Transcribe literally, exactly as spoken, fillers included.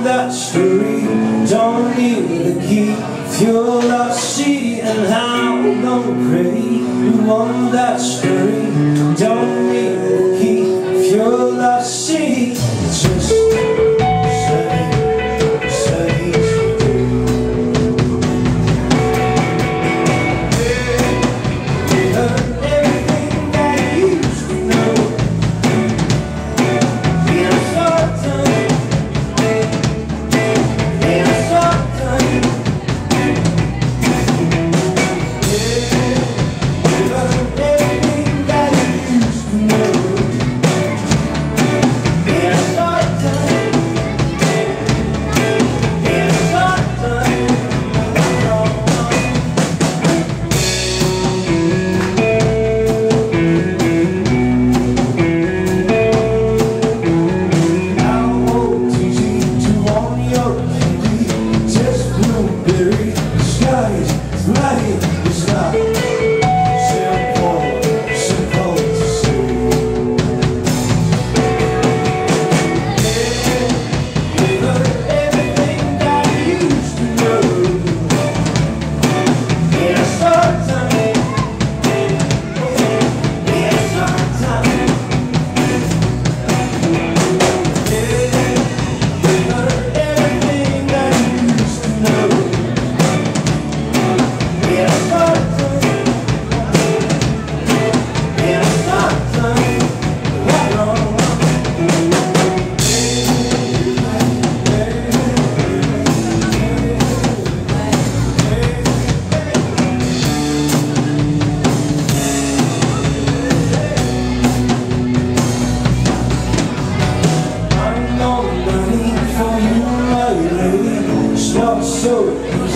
that story, don't need a key. If you're lost, see and how we're gonna pray. You want that story, don't need a key. If you're lost, see, just say, say you do. We heard everything that you used to know. We are certain, we are certain. So